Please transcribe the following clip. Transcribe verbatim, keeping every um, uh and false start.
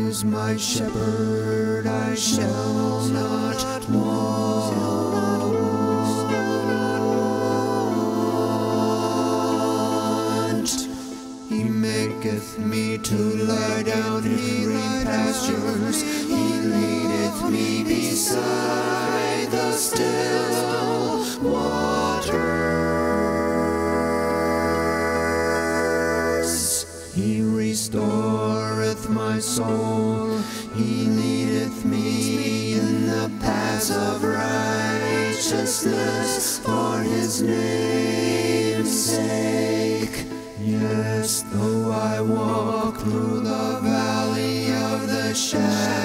is my shepherd, I shall not want. He maketh me to lie down in green pastures. He leadeth me beside the still waters. He restoreth my soul. He leadeth me in the paths of righteousness for his name's sake. Yes, though I walk through the valley of the shadow